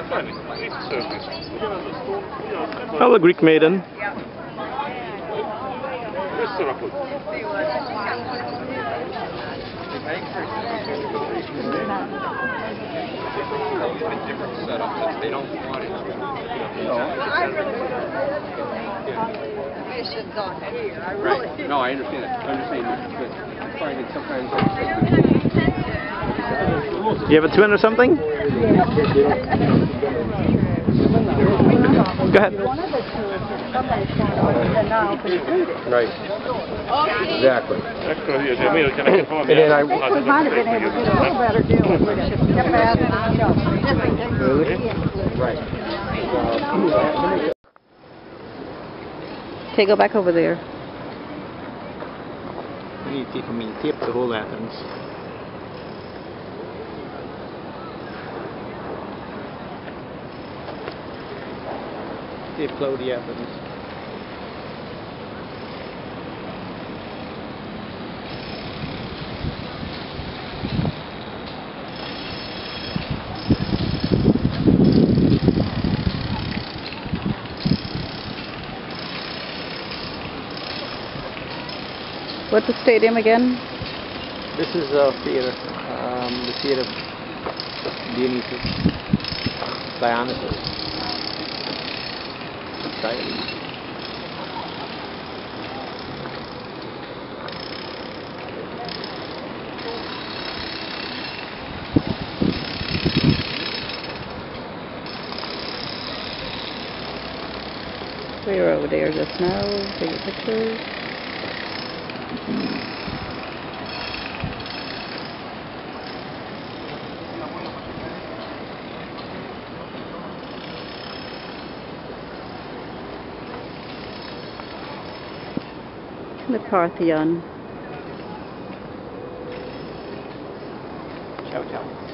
Hello, Greek maiden. Different setups. They don't want it. Right. No, I understand it. I'm just saying that I find it sometimes. Do you have a twin or something? Go ahead. Right. Exactly. And then I might have been able to get a little better deal if we just kept adding, Really? Right. Okay, go back over there. I mean, tape the whole Athens. Tape cloudy Athens. What's the stadium again? This is a theater, the theater of Dionysus, Dionysus. We were over there just now, taking pictures. The Parthenon. Ciao, ciao.